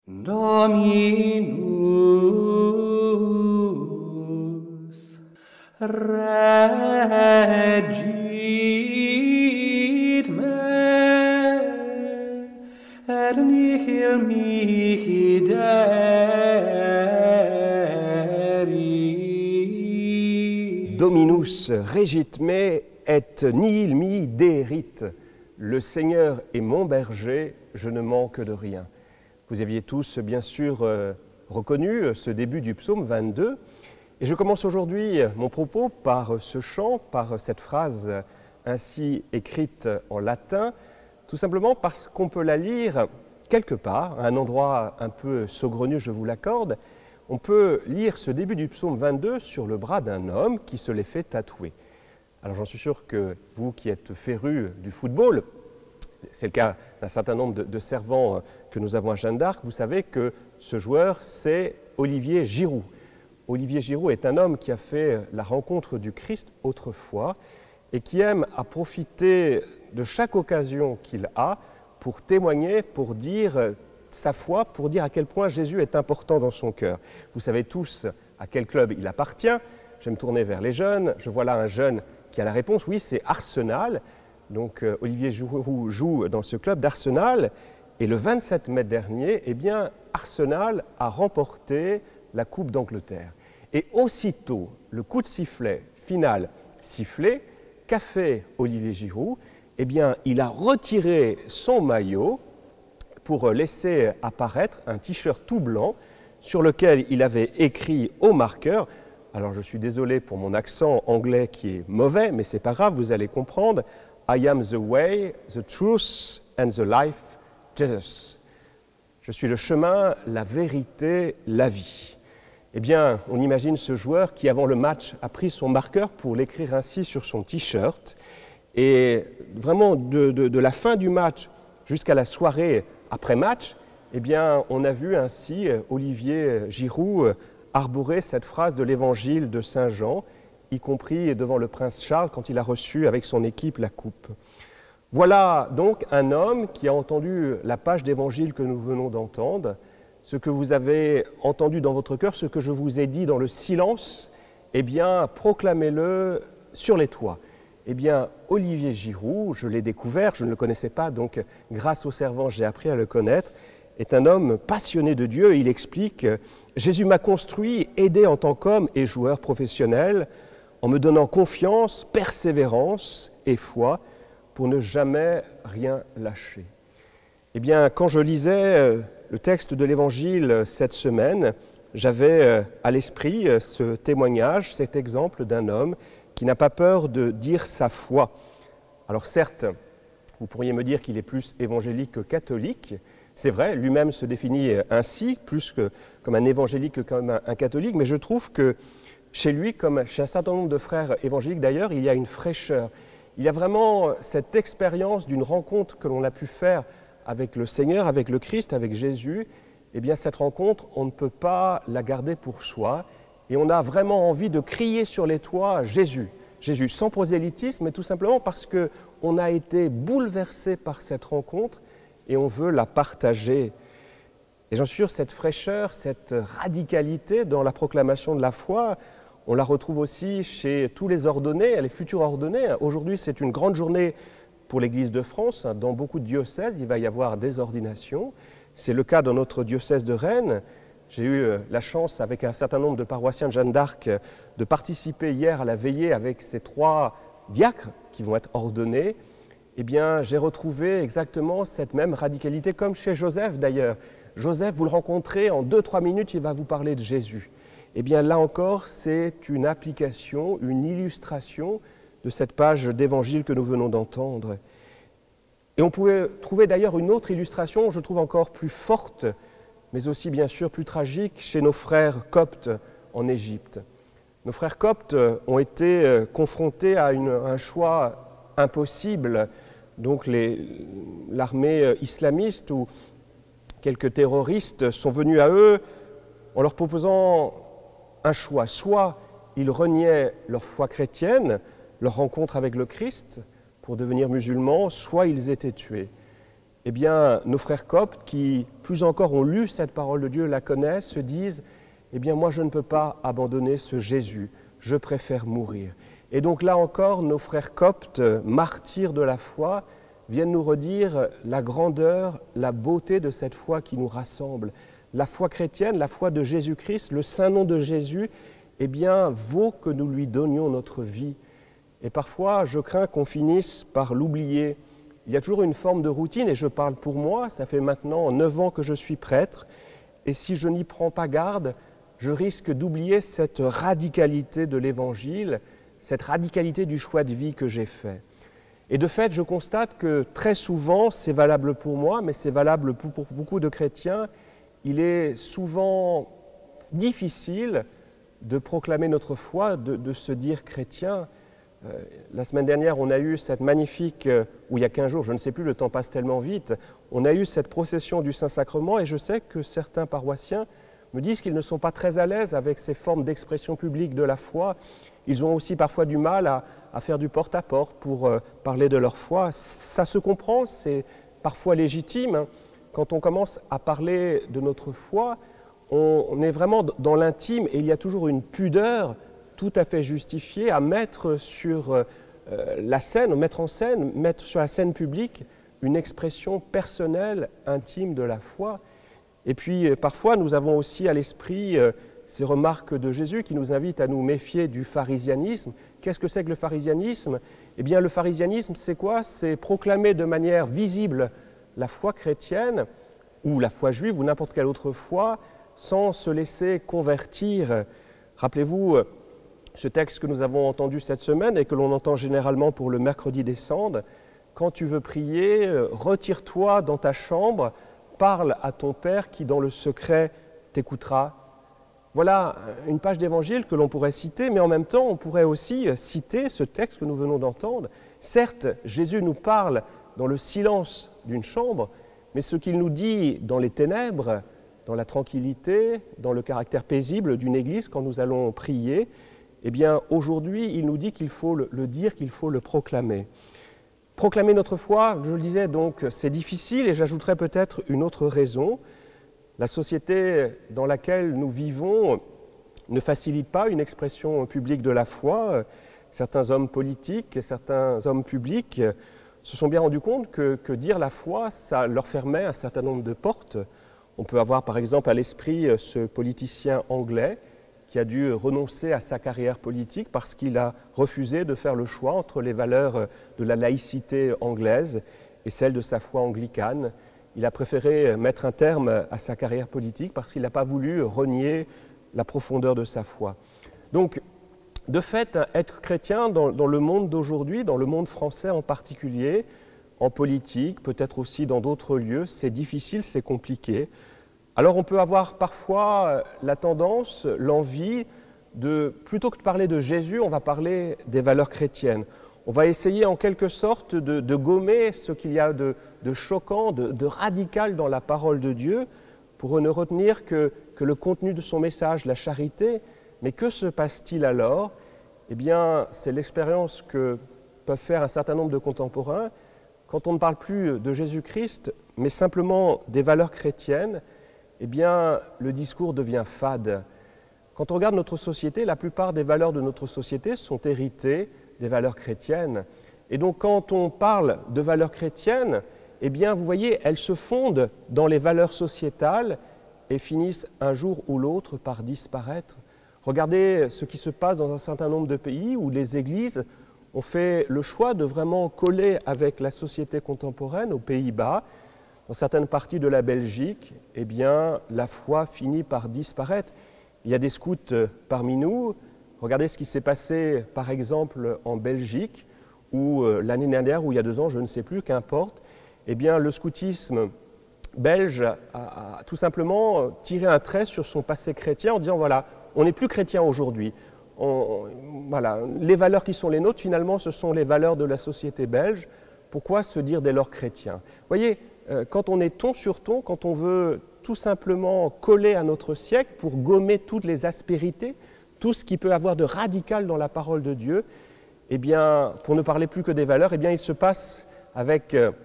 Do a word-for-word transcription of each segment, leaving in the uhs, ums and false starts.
Dominus regit me, et nihil mihi deri. Dominus regit me, et nihil mihi derit. Le Seigneur est mon berger, je ne manque de rien. Vous aviez tous, bien sûr, euh, reconnu ce début du psaume vingt-deux. Et je commence aujourd'hui mon propos par ce chant, par cette phrase ainsi écrite en latin, tout simplement parce qu'on peut la lire quelque part, à un endroit un peu saugrenu, je vous l'accorde. On peut lire ce début du psaume vingt-deux sur le bras d'un homme qui se l'est fait tatouer. Alors j'en suis sûr que vous qui êtes férus du football, c'est le cas d'un certain nombre de, de servants que nous avons à Jeanne d'Arc, vous savez que ce joueur, c'est Olivier Giroud. Olivier Giroud est un homme qui a fait la rencontre du Christ autrefois et qui aime à profiter de chaque occasion qu'il a pour témoigner, pour dire sa foi, pour dire à quel point Jésus est important dans son cœur. Vous savez tous à quel club il appartient. Je vais me tourner vers les jeunes. Je vois là un jeune qui a la réponse. Oui, c'est Arsenal. Donc euh, Olivier Giroud joue dans ce club d'Arsenal. Et le vingt-sept mai dernier, eh bien, Arsenal a remporté la Coupe d'Angleterre. Et aussitôt, le coup de sifflet final sifflé, qu'a fait Olivier Giroud? Eh bien, il a retiré son maillot pour laisser apparaître un t-shirt tout blanc sur lequel il avait écrit au marqueur, alors je suis désolé pour mon accent anglais qui est mauvais, mais c'est pas grave, vous allez comprendre, I am the way, the truth and the life, Jesus. Je suis le chemin, la vérité, la vie. Eh bien, on imagine ce joueur qui, avant le match, a pris son marqueur pour l'écrire ainsi sur son t-shirt. Et vraiment, de, de, de la fin du match jusqu'à la soirée après-match, eh bien, on a vu ainsi Olivier Giroud arborer cette phrase de l'évangile de Saint Jean, y compris devant le prince Charles quand il a reçu avec son équipe la coupe. Voilà donc un homme qui a entendu la page d'évangile que nous venons d'entendre, ce que vous avez entendu dans votre cœur, ce que je vous ai dit dans le silence, eh bien, proclamez-le sur les toits. Eh bien, Olivier Giroud, je l'ai découvert, je ne le connaissais pas, donc grâce au servant, j'ai appris à le connaître, est un homme passionné de Dieu. Il explique « Jésus m'a construit, aidé en tant qu'homme et joueur professionnel, en me donnant confiance, persévérance et foi, pour ne jamais rien lâcher. » Eh bien, quand je lisais le texte de l'Évangile cette semaine, j'avais à l'esprit ce témoignage, cet exemple d'un homme qui n'a pas peur de dire sa foi. Alors certes, vous pourriez me dire qu'il est plus évangélique que catholique. C'est vrai, lui-même se définit ainsi, plus que comme un évangélique que comme un, un catholique, mais je trouve que chez lui, comme chez un certain nombre de frères évangéliques d'ailleurs, il y a une fraîcheur. Il y a vraiment cette expérience d'une rencontre que l'on a pu faire avec le Seigneur, avec le Christ, avec Jésus. Eh bien, cette rencontre, on ne peut pas la garder pour soi. Et on a vraiment envie de crier sur les toits « Jésus ». Jésus, sans prosélytisme, mais tout simplement parce qu'on a été bouleversé par cette rencontre et on veut la partager. Et j'en suis sûr, cette fraîcheur, cette radicalité dans la proclamation de la foi, on la retrouve aussi chez tous les ordonnés, les futurs ordonnés. Aujourd'hui, c'est une grande journée pour l'Église de France. Dans beaucoup de diocèses, il va y avoir des ordinations. C'est le cas dans notre diocèse de Rennes. J'ai eu la chance, avec un certain nombre de paroissiens de Jeanne d'Arc, de participer hier à la veillée avec ces trois diacres qui vont être ordonnés. Eh bien, j'ai retrouvé exactement cette même radicalité, comme chez Joseph d'ailleurs. Joseph, vous le rencontrez, en deux trois minutes, il va vous parler de Jésus. Eh bien, là encore, c'est une application, une illustration de cette page d'évangile que nous venons d'entendre. Et on pouvait trouver d'ailleurs une autre illustration, je trouve encore plus forte, mais aussi bien sûr plus tragique, chez nos frères coptes en Égypte. Nos frères coptes ont été confrontés à, une, à un choix impossible. Donc l'armée islamiste ou quelques terroristes sont venus à eux en leur proposant un choix. Soit ils reniaient leur foi chrétienne, leur rencontre avec le Christ pour devenir musulmans, soit ils étaient tués. eh bien, nos frères coptes qui, plus encore, ont lu cette parole de Dieu, la connaissent, se disent « Eh bien, moi, je ne peux pas abandonner ce Jésus, je préfère mourir. » Et donc là encore, nos frères coptes, martyrs de la foi, viennent nous redire la grandeur, la beauté de cette foi qui nous rassemble. La foi chrétienne, la foi de Jésus-Christ, le saint nom de Jésus, eh bien, vaut que nous lui donnions notre vie. Et parfois, je crains qu'on finisse par l'oublier. Il y a toujours une forme de routine, et je parle pour moi, ça fait maintenant neuf ans que je suis prêtre, et si je n'y prends pas garde, je risque d'oublier cette radicalité de l'Évangile, cette radicalité du choix de vie que j'ai fait. Et de fait, je constate que très souvent, c'est valable pour moi, mais c'est valable pour, pour beaucoup de chrétiens, il est souvent difficile de proclamer notre foi, de, de se dire chrétien. Euh, la semaine dernière, on a eu cette magnifique, euh, ou il y a quinze jours, je ne sais plus, le temps passe tellement vite, on a eu cette procession du Saint-Sacrement et je sais que certains paroissiens me disent qu'ils ne sont pas très à l'aise avec ces formes d'expression publique de la foi. Ils ont aussi parfois du mal à, à faire du porte-à-porte pour euh, parler de leur foi. Ça se comprend, c'est parfois légitime. Hein. Quand on commence à parler de notre foi, on, on est vraiment dans l'intime et il y a toujours une pudeur tout à fait justifiée à mettre sur euh, la scène, mettre en scène, mettre sur la scène publique une expression personnelle, intime de la foi. Et puis euh, parfois nous avons aussi à l'esprit euh, ces remarques de Jésus qui nous invitent à nous méfier du pharisianisme. Qu'est-ce que c'est que le pharisianisme? Eh bien le pharisianisme, c'est quoi? C'est proclamer de manière visible la foi chrétienne ou la foi juive ou n'importe quelle autre foi sans se laisser convertir. Rappelez-vous ce texte que nous avons entendu cette semaine et que l'on entend généralement pour le mercredi des Cendres. Quand tu veux prier, retire-toi dans ta chambre, parle à ton Père qui dans le secret t'écoutera. Voilà une page d'évangile que l'on pourrait citer, mais en même temps on pourrait aussi citer ce texte que nous venons d'entendre. Certes, Jésus nous parle dans le silence d'une chambre, mais ce qu'il nous dit dans les ténèbres, dans la tranquillité, dans le caractère paisible d'une église quand nous allons prier, eh bien aujourd'hui il nous dit qu'il faut le, le dire, qu'il faut le proclamer. Proclamer notre foi, je le disais donc, c'est difficile et j'ajouterais peut-être une autre raison. La société dans laquelle nous vivons ne facilite pas une expression publique de la foi. Certains hommes politiques, certains hommes publics se sont bien rendus compte que, que dire la foi, ça leur fermait un certain nombre de portes. On peut avoir par exemple à l'esprit ce politicien anglais qui a dû renoncer à sa carrière politique parce qu'il a refusé de faire le choix entre les valeurs de la laïcité anglaise et celles de sa foi anglicane. Il a préféré mettre un terme à sa carrière politique parce qu'il n'a pas voulu renier la profondeur de sa foi. Donc, de fait, être chrétien dans, dans le monde d'aujourd'hui, dans le monde français en particulier, en politique, peut-être aussi dans d'autres lieux, c'est difficile, c'est compliqué. Alors on peut avoir parfois la tendance, l'envie de, plutôt que de parler de Jésus, on va parler des valeurs chrétiennes. On va essayer en quelque sorte de, de gommer ce qu'il y a de, de choquant, de, de radical dans la parole de Dieu pour ne retenir que, que le contenu de son message, la charité. Mais que se passe-t-il alors? Eh bien, c'est l'expérience que peuvent faire un certain nombre de contemporains. Quand on ne parle plus de Jésus-Christ, mais simplement des valeurs chrétiennes, eh bien, le discours devient fade. Quand on regarde notre société, la plupart des valeurs de notre société sont héritées des valeurs chrétiennes. Et donc, quand on parle de valeurs chrétiennes, eh bien, vous voyez, elles se fondent dans les valeurs sociétales et finissent un jour ou l'autre par disparaître. Regardez ce qui se passe dans un certain nombre de pays où les églises ont fait le choix de vraiment coller avec la société contemporaine, aux Pays-Bas. Dans certaines parties de la Belgique, eh bien, la foi finit par disparaître. Il y a des scouts parmi nous. Regardez ce qui s'est passé, par exemple, en Belgique, où euh, l'année dernière, ou il y a deux ans, je ne sais plus, qu'importe, eh bien, le scoutisme belge a, a tout simplement tiré un trait sur son passé chrétien en disant, voilà, on n'est plus chrétien aujourd'hui. On, voilà, les valeurs qui sont les nôtres, finalement, ce sont les valeurs de la société belge. Pourquoi se dire dès lors chrétien? Vous voyez, euh, quand on est ton sur ton, quand on veut tout simplement coller à notre siècle pour gommer toutes les aspérités, tout ce qui peut avoir de radical dans la parole de Dieu, eh bien, pour ne parler plus que des valeurs, eh bien, il se passe avec euh,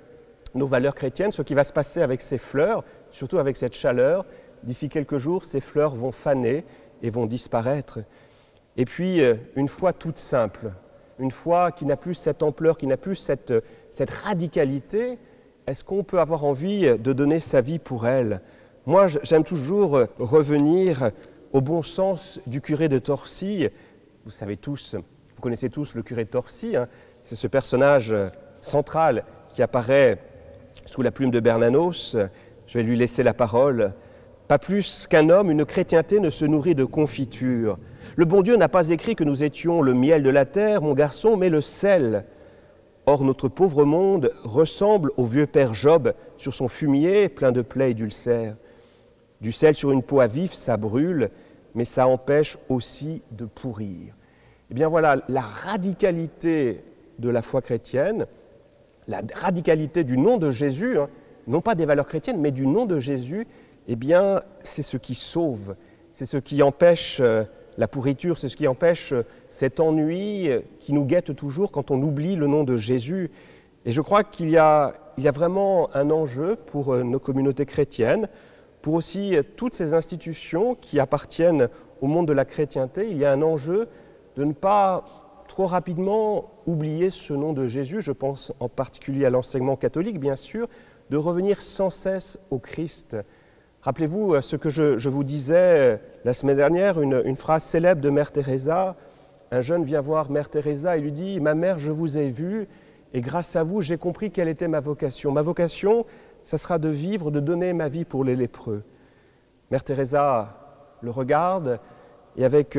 nos valeurs chrétiennes, ce qui va se passer avec ces fleurs, surtout avec cette chaleur. D'ici quelques jours, ces fleurs vont faner et vont disparaître. Et puis, une foi toute simple, une foi qui n'a plus cette ampleur, qui n'a plus cette, cette radicalité, est-ce qu'on peut avoir envie de donner sa vie pour elle? Moi, j'aime toujours revenir au bon sens du curé de Torcy. Vous savez tous, vous connaissez tous le curé de Torcy, hein. C'est ce personnage central qui apparaît sous la plume de Bernanos. Je vais lui laisser la parole. Pas plus qu'un homme, une chrétienté ne se nourrit de confiture. Le bon Dieu n'a pas écrit que nous étions le miel de la terre, mon garçon, mais le sel. Or, notre pauvre monde ressemble au vieux père Job sur son fumier plein de plaies et d'ulcères. Du sel sur une peau à vif, ça brûle, mais ça empêche aussi de pourrir. Eh bien voilà, la radicalité de la foi chrétienne, la radicalité du nom de Jésus, hein, non pas des valeurs chrétiennes, mais du nom de Jésus, eh bien, c'est ce qui sauve, c'est ce qui empêche euh, la pourriture, c'est ce qui empêche euh, cet ennui euh, qui nous guette toujours quand on oublie le nom de Jésus. Et je crois qu'il y a, il y a vraiment un enjeu pour euh, nos communautés chrétiennes, pour aussi euh, toutes ces institutions qui appartiennent au monde de la chrétienté. Il y a un enjeu de ne pas trop rapidement oublier ce nom de Jésus, je pense en particulier à l'enseignement catholique, bien sûr, de revenir sans cesse au Christ. Rappelez-vous ce que je, je vous disais la semaine dernière, une, une phrase célèbre de Mère Teresa. Un jeune vient voir Mère Teresa et lui dit « Ma mère, je vous ai vue et grâce à vous, j'ai compris quelle était ma vocation. Ma vocation, ça sera de vivre, de donner ma vie pour les lépreux. » Mère Teresa le regarde et avec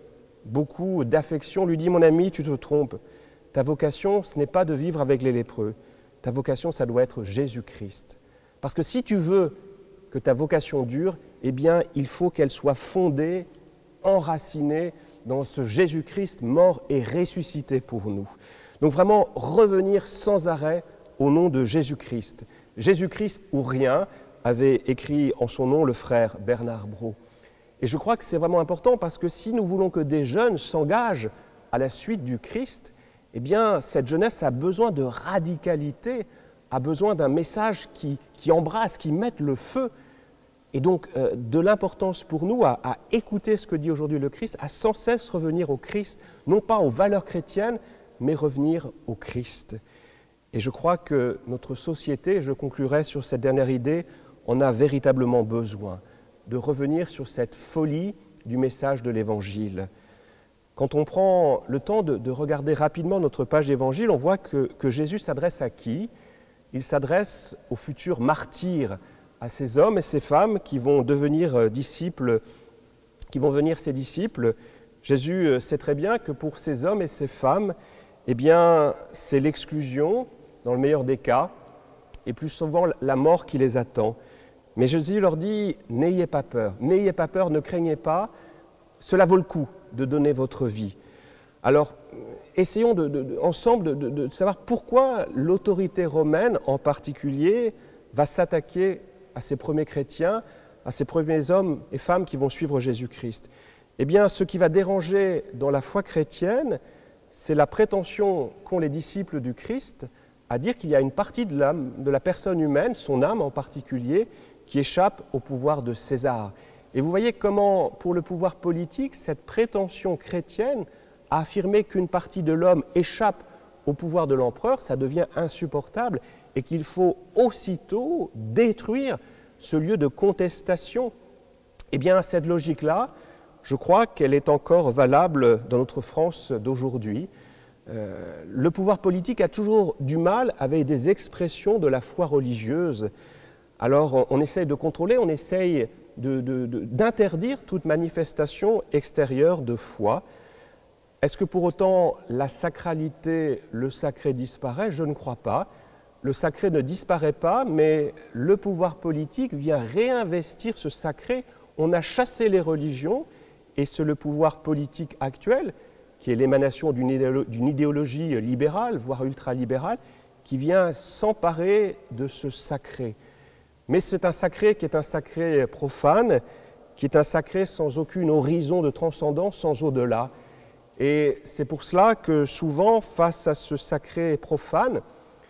beaucoup d'affection lui dit « Mon ami, tu te trompes. Ta vocation, ce n'est pas de vivre avec les lépreux. Ta vocation, ça doit être Jésus-Christ. Parce que si tu veux que ta vocation dure, eh bien, il faut qu'elle soit fondée, enracinée dans ce Jésus-Christ mort et ressuscité pour nous. Donc vraiment, revenir sans arrêt au nom de Jésus-Christ. Jésus-Christ ou rien, avait écrit en son nom le frère Bernard Brault. Et je crois que c'est vraiment important parce que si nous voulons que des jeunes s'engagent à la suite du Christ, eh bien, cette jeunesse a besoin de radicalité, a besoin d'un message qui, qui embrasse, qui mette le feu. Et donc, euh, de l'importance pour nous à, à écouter ce que dit aujourd'hui le Christ, à sans cesse revenir au Christ, non pas aux valeurs chrétiennes, mais revenir au Christ. Et je crois que notre société, je conclurai sur cette dernière idée, en a véritablement besoin, de revenir sur cette folie du message de l'Évangile. Quand on prend le temps de, de regarder rapidement notre page d'Évangile, on voit que, que Jésus s'adresse à qui? Il s'adresse aux futurs martyrs, à ces hommes et ces femmes qui vont devenir disciples, qui vont devenir ses disciples. Jésus sait très bien que pour ces hommes et ces femmes, eh bien, c'est l'exclusion, dans le meilleur des cas, et plus souvent la mort qui les attend. Mais Jésus leur dit, n'ayez pas peur, n'ayez pas peur, ne craignez pas, cela vaut le coup de donner votre vie. Alors, essayons de, de, de, ensemble de, de, de savoir pourquoi l'autorité romaine, en particulier, va s'attaquer à ces premiers chrétiens, à ces premiers hommes et femmes qui vont suivre Jésus-Christ. Eh bien, ce qui va déranger dans la foi chrétienne, c'est la prétention qu'ont les disciples du Christ à dire qu'il y a une partie de l'âme, de la personne humaine, son âme en particulier, qui échappe au pouvoir de César. Et vous voyez comment, pour le pouvoir politique, cette prétention chrétienne à affirmer qu'une partie de l'homme échappe au pouvoir de l'empereur, ça devient insupportable et qu'il faut aussitôt détruire ce lieu de contestation. Eh bien, cette logique-là, je crois qu'elle est encore valable dans notre France d'aujourd'hui. Euh, le pouvoir politique a toujours du mal avec des expressions de la foi religieuse. Alors, on, on essaye de contrôler, on essaye de, de, de, d'interdire toute manifestation extérieure de foi. Est-ce que pour autant la sacralité, le sacré disparaît? Je ne crois pas. Le sacré ne disparaît pas, mais le pouvoir politique vient réinvestir ce sacré. On a chassé les religions, et c'est le pouvoir politique actuel, qui est l'émanation d'une idéolo- d'une idéologie libérale, voire ultralibérale, qui vient s'emparer de ce sacré. Mais c'est un sacré qui est un sacré profane, qui est un sacré sans aucune horizon de transcendance, sans au-delà. Et c'est pour cela que souvent, face à ce sacré profane,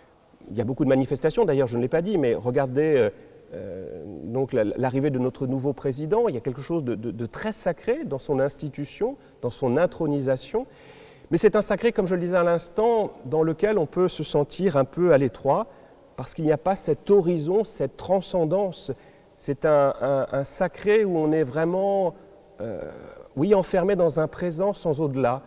il y a beaucoup de manifestations, d'ailleurs je ne l'ai pas dit, mais regardez euh, euh, donc l'arrivée de notre nouveau président, il y a quelque chose de, de, de très sacré dans son institution, dans son intronisation. Mais c'est un sacré, comme je le disais à l'instant, dans lequel on peut se sentir un peu à l'étroit, parce qu'il n'y a pas cet horizon, cette transcendance. C'est un, un, un sacré où on est vraiment, euh, oui, enfermé dans un présent sans au-delà.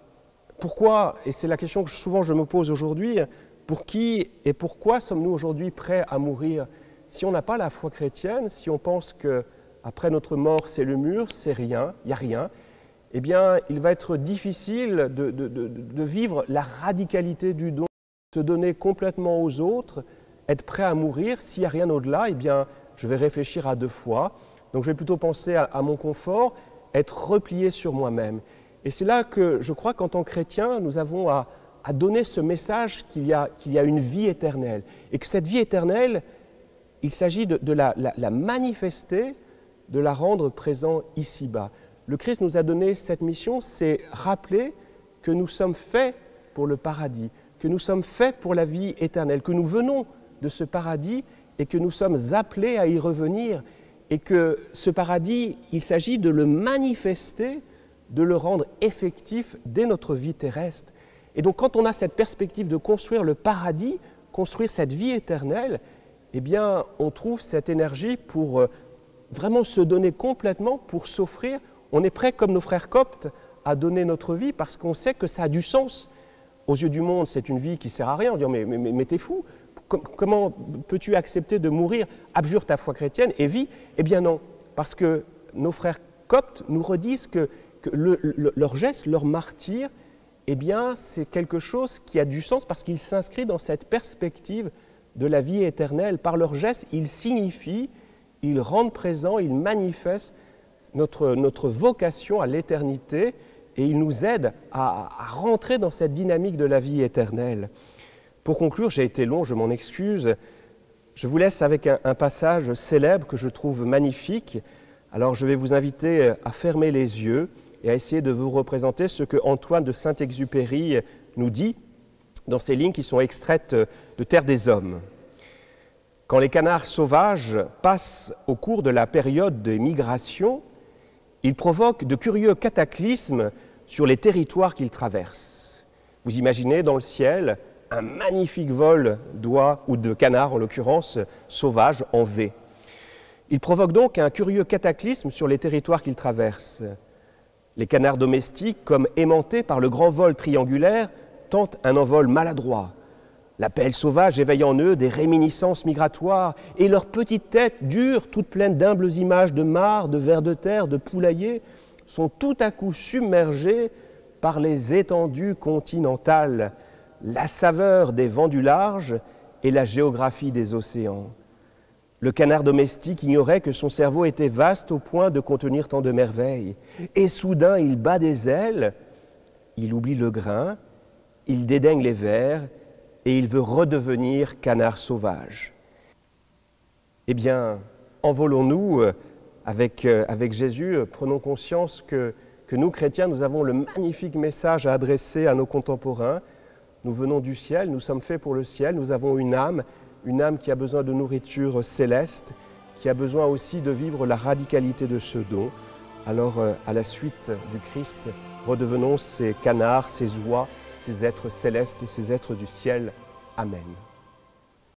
Pourquoi, et c'est la question que souvent je me pose aujourd'hui, pour qui et pourquoi sommes-nous aujourd'hui prêts à mourir? Si on n'a pas la foi chrétienne, si on pense qu'après notre mort c'est le mur, c'est rien, il n'y a rien, eh bien il va être difficile de, de, de, de vivre la radicalité du don, se donner complètement aux autres, être prêt à mourir. S'il n'y a rien au-delà, eh bien je vais réfléchir à deux fois. Donc je vais plutôt penser à, à mon confort, être replié sur moi-même. Et c'est là que je crois qu'en tant que chrétien, nous avons à, à donner ce message qu'il y a, qu'il y a une vie éternelle. Et que cette vie éternelle, il s'agit de, de la, la, la manifester, de la rendre présent ici-bas. Le Christ nous a donné cette mission, c'est rappeler que nous sommes faits pour le paradis, que nous sommes faits pour la vie éternelle, que nous venons de ce paradis et que nous sommes appelés à y revenir. Et que ce paradis, il s'agit de le manifester, de le rendre effectif dès notre vie terrestre. Et donc quand on a cette perspective de construire le paradis, construire cette vie éternelle, eh bien on trouve cette énergie pour euh, vraiment se donner complètement, pour s'offrir. On est prêt, comme nos frères coptes, à donner notre vie parce qu'on sait que ça a du sens. Aux yeux du monde, c'est une vie qui ne sert à rien. On dit « mais, mais, mais t'es fou, comment peux-tu accepter de mourir? Abjure ta foi chrétienne et vis ». Eh bien non, parce que nos frères coptes nous redisent que que le, le, leur geste, leur martyre, eh bien, c'est quelque chose qui a du sens parce qu'il s'inscrit dans cette perspective de la vie éternelle. Par leur geste, ils signifient, ils rendent présent, ils manifestent notre, notre vocation à l'éternité et ils nous aident à, à rentrer dans cette dynamique de la vie éternelle. Pour conclure, j'ai été long, je m'en excuse. Je vous laisse avec un, un passage célèbre que je trouve magnifique. Alors, je vais vous inviter à fermer les yeux et à essayer de vous représenter ce que Antoine de Saint-Exupéry nous dit dans ces lignes qui sont extraites de Terre des Hommes. Quand les canards sauvages passent au cours de la période des migrations, ils provoquent de curieux cataclysmes sur les territoires qu'ils traversent. Vous imaginez dans le ciel un magnifique vol d'oies ou de canards, en l'occurrence sauvages, en V. Ils provoquent donc un curieux cataclysme sur les territoires qu'ils traversent. Les canards domestiques, comme aimantés par le grand vol triangulaire, tentent un envol maladroit. La pelle sauvage éveille en eux des réminiscences migratoires et leurs petites têtes dures, toutes pleines d'humbles images de mares, de vers de terre, de poulaillers, sont tout à coup submergées par les étendues continentales, la saveur des vents du large et la géographie des océans. Le canard domestique ignorait que son cerveau était vaste au point de contenir tant de merveilles. Et soudain, il bat des ailes, il oublie le grain, il dédaigne les vers et il veut redevenir canard sauvage. Eh bien, envolons-nous avec, avec Jésus, prenons conscience que, que nous, chrétiens, nous avons le magnifique message à adresser à nos contemporains. Nous venons du ciel, nous sommes faits pour le ciel, nous avons une âme, une âme qui a besoin de nourriture céleste, qui a besoin aussi de vivre la radicalité de ce don. Alors, à la suite du Christ, redevenons ces canards, ces oies, ces êtres célestes et ces êtres du ciel. Amen.